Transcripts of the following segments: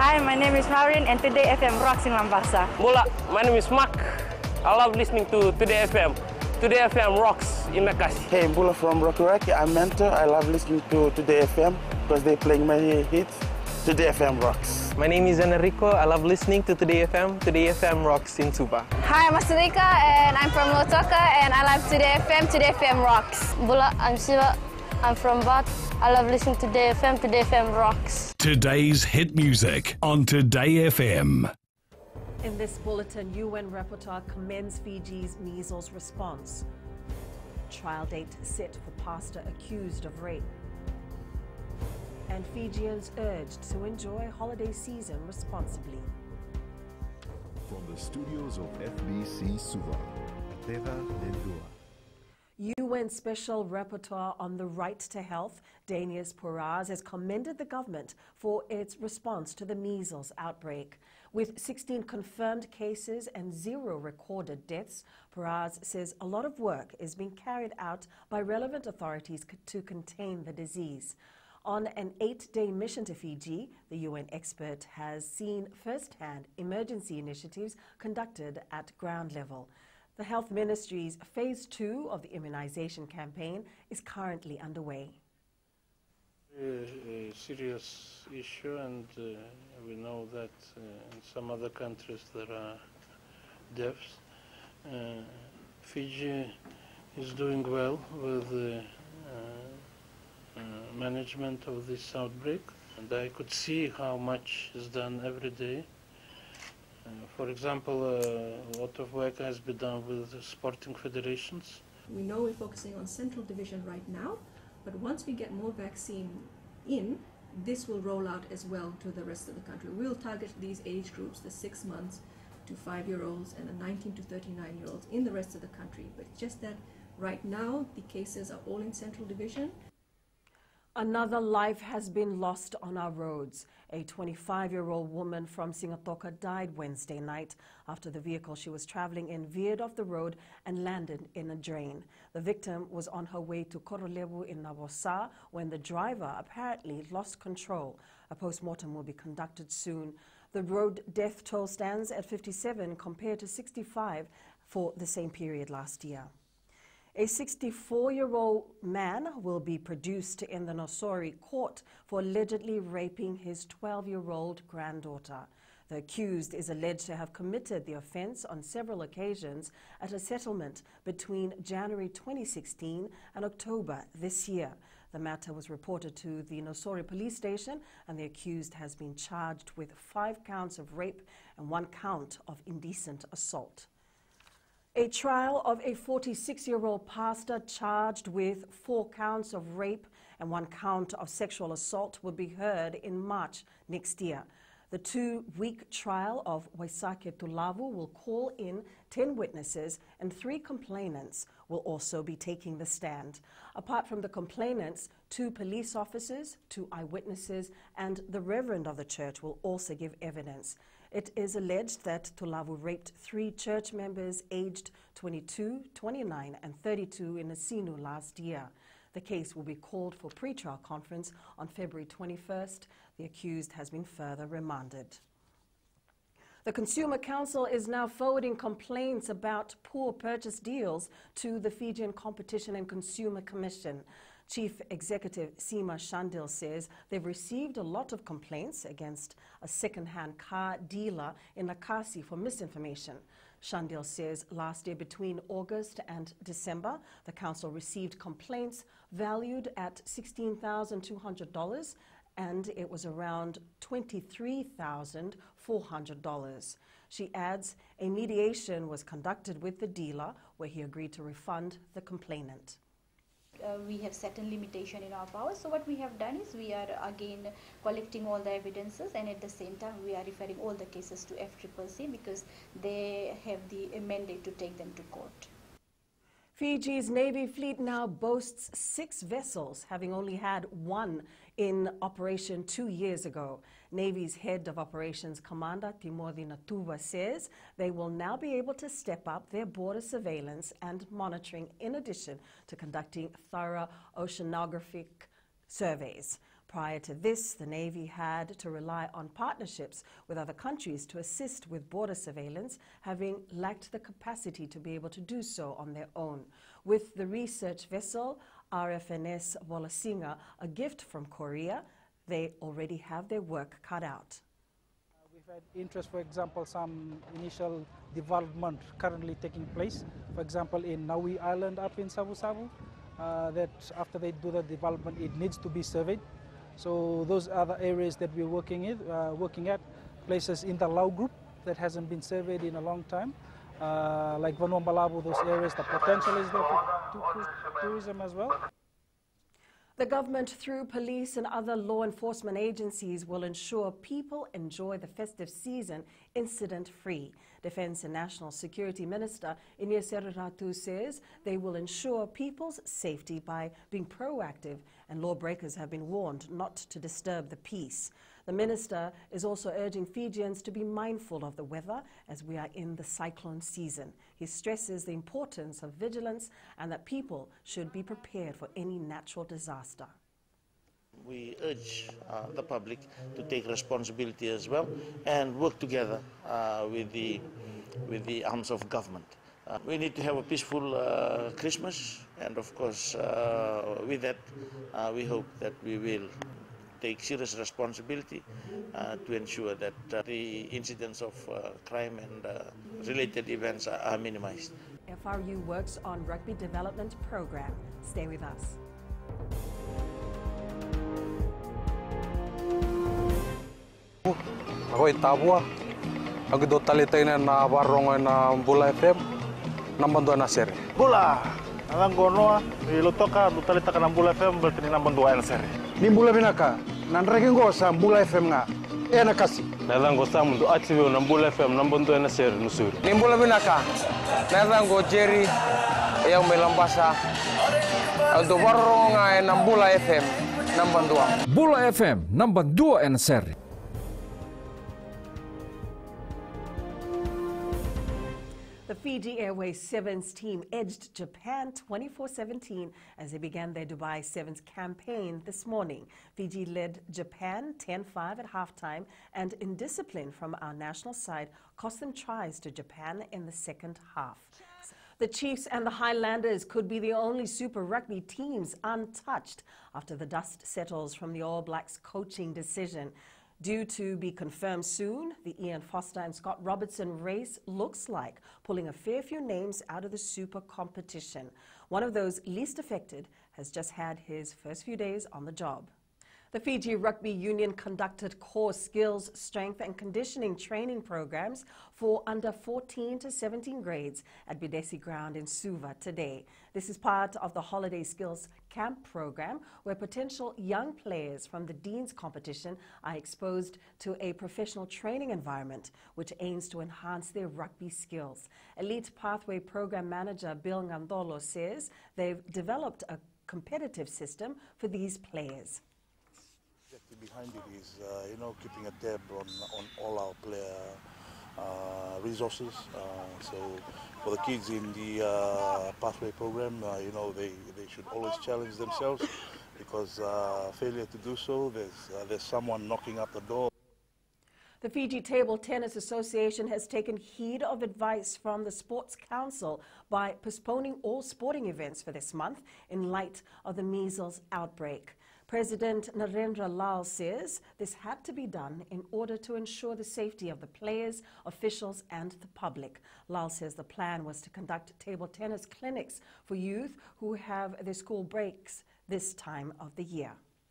Hi, my name is Maureen and Today FM rocks in Mombasa. Mula, my name is Mark. I love listening to Today FM. Today FM rocks in Makassi. Hey, Bula from Rocky. I'm Mentor. I love listening to Today FM because they're playing my hits. Today FM rocks. My name is Enrico. I love listening to Today FM. Today FM rocks in Suva. Hi, I'm Asrika and I'm from Lotoka and I love Today FM. Today FM rocks. Bula, I'm Siva. I'm from Bat. I love listening to Today FM. Today FM rocks. Today's hit music on Today FM. In this bulletin, UN rapporteur commends Fiji's measles response. Trial date set for pastor accused of rape. And Fijians urged to enjoy holiday season responsibly. From the studios of FBC Suva, Ateva Lendua. UN Special Rapporteur on the Right to Health, Danius Puraz, has commended the government for its response to the measles outbreak. With 16 confirmed cases and 0 recorded deaths, Puraz says a lot of work is being carried out by relevant authorities to contain the disease. On an 8-day mission to Fiji, the UN expert has seen firsthand emergency initiatives conducted at ground level. The Health Ministry's Phase 2 of the immunization campaign is currently underway. A serious issue, and we know that in some other countries there are deaths. Fiji is doing well with the management of this outbreak, and I could see how much is done every day. For example, a lot of work has been done with sporting federations. We know we're focusing on Central Division right now, but once we get more vaccine in, this will roll out as well to the rest of the country. We'll target these age groups, the 6 months to 5-year-olds and the 19 to 39-year-olds in the rest of the country. But it's just that right now the cases are all in Central Division. Another life has been lost on our roads. A 25-year-old woman from Singatoka died Wednesday night after the vehicle she was traveling in veered off the road and landed in a drain. The victim was on her way to Korolevu in Nabosa when the driver apparently lost control. A post-mortem will be conducted soon. The road death toll stands at 57 compared to 65 for the same period last year. A 64-year-old man will be produced in the Nosori court for allegedly raping his 12-year-old granddaughter. The accused is alleged to have committed the offense on several occasions at a settlement between January 2016 and October this year. The matter was reported to the Nosori police station, and the accused has been charged with 5 counts of rape and 1 count of indecent assault. A trial of a 46-year-old pastor charged with 4 counts of rape and 1 count of sexual assault will be heard in March next year. The 2-week trial of Waisake Tulavu will call in 10 witnesses, and 3 complainants will also be taking the stand. Apart from the complainants, 2 police officers, 2 eyewitnesses, and the reverend of the church will also give evidence. It is alleged that Tulavu raped 3 church members aged 22, 29, and 32 in Asinu last year. The case will be called for pre-trial conference on February 21st. The accused has been further remanded. The Consumer Council is now forwarding complaints about poor purchase deals to the Fijian Competition and Consumer Commission. Chief Executive Seema Shandil says they've received a lot of complaints against a second-hand car dealer in Lakasi for misinformation. Shandil says last year, between August and December, the council received complaints valued at $16,200 and it was around $23,400. She adds a mediation was conducted with the dealer where he agreed to refund the complainant. We have certain limitation in our power, so what we have done is we are again collecting all the evidences, and at the same time we are referring all the cases to FCCC because they have the mandate to take them to court. Fiji's Navy fleet now boasts 6 vessels, having only had 1 in operation 2 years ago. Navy's head of operations commander Timothy Natuva says they will now be able to step up their border surveillance and monitoring in addition to conducting thorough oceanographic surveys. Prior to this, the Navy had to rely on partnerships with other countries to assist with border surveillance, having lacked the capacity to be able to do so on their own. With the research vessel RFNS Wolasinga, a gift from Korea, they already have their work cut out. We've had interest, for example, some initial development currently taking place. For example, in Naui Island up in Savu-Savu, that after they do the development, it needs to be surveyed. So those are the areas that we're working at, places in the Lau group that hasn't been surveyed in a long time. Like Vanua Malabu, those areas, the potential is there for tourism as well. The government, through police and other law enforcement agencies, will ensure people enjoy the festive season incident-free. Defence and National Security Minister Ines Ratu says they will ensure people's safety by being proactive, and lawbreakers have been warned not to disturb the peace. The minister is also urging Fijians to be mindful of the weather as we are in the cyclone season. He stresses the importance of vigilance and that people should be prepared for any natural disaster. We urge the public to take responsibility as well and work together with the arms of government. We need to have a peaceful Christmas, and of course with that we hope that we will take serious responsibility to ensure that the incidents of crime and related events are minimized. FRU works on rugby development program. Stay with us. Ako Tabua, ako do talitay na warong na Bula FM, nambando na seri. Bula, ang gono ilutoka do talita ka ng Bula FM berarti nambando na seri. Ni Bula binaka, nanregen go sa Bula FM nga, na kasi. Nalang go sa mundo active ng Bula FM nambando na seri nusuri. Ni Bula binaka, nalang go Jerry, yang melambasa, do warong nga ng Bula FM, nambando. Bula FM, nambando na seri. The Fiji Airways Sevens team edged Japan 24-17 as they began their Dubai Sevens campaign this morning. Fiji led Japan 10-5 at halftime, and indiscipline from our national side cost them tries to Japan in the second half. The Chiefs and the Highlanders could be the only Super Rugby teams untouched after the dust settles from the All Blacks coaching decision. Due to be confirmed soon, the Ian Foster and Scott Robertson race looks like pulling a fair few names out of the Super competition. One of those least affected has just had his first few days on the job. The Fiji Rugby Union conducted core skills, strength and conditioning training programs for under 14 to 17 grades at Bidesi Ground in Suva today. This is part of the Holiday Skills Camp program, where potential young players from the Dean's competition are exposed to a professional training environment which aims to enhance their rugby skills. Elite Pathway Program Manager Bill Ngandolo says they've developed a competitive system for these players. Behind it is, keeping a tab on all our player resources. So for the kids in the pathway program, they should always challenge themselves, because failure to do so, there's someone knocking up the door. The Fiji Table Tennis Association has taken heed of advice from the Sports Council by postponing all sporting events for this month in light of the measles outbreak. President Narendra Lal says this had to be done in order to ensure the safety of the players, officials and the public. Lal says the plan was to conduct table tennis clinics for youth who have their school breaks this time of the year.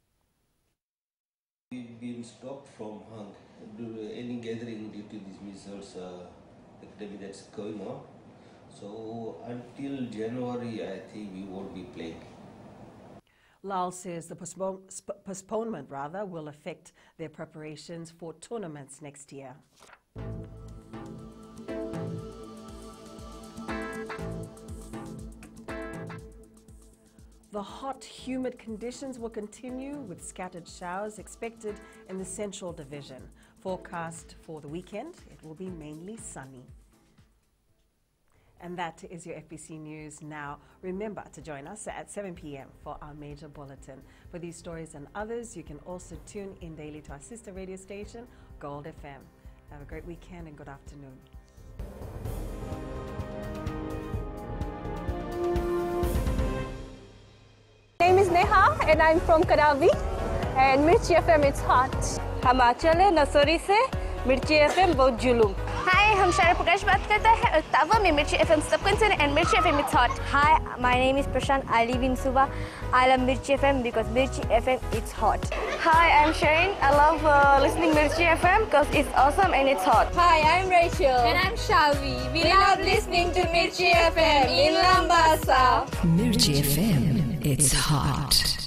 We've been stopped from any gathering due to these measles epidemic that's going on. So until January, I think we won't be playing. Lal says the postponement will affect their preparations for tournaments next year. The hot, humid conditions will continue with scattered showers expected in the Central Division. Forecast for the weekend, it will be mainly sunny. And that is your FBC News Now. Remember to join us at 7 p.m. for our major bulletin. For these stories and others, you can also tune in daily to our sister radio station, Gold FM. Have a great weekend and good afternoon. My name is Neha and I'm from Karavi. And Mirchi FM, it's hot. हम आंचल है नसोरी से मिर्ची FM बहुत जुलूम. Hi, हम शारा प्रकाश बात करते हैं और तावा में Mirchi FM subcontinent and Mirchi FM, it's hot. Hi, my name is Prashant. I live in Suva. I love Mirchi FM because Mirchi FM, it's hot. Hi, I'm Shane. I love listening Mirchi FM because it's awesome and it's hot. Hi, I'm Rachel. And I'm Shavi. We love listening to Mirchi FM in Lambasa. Mirchi FM, it's hot.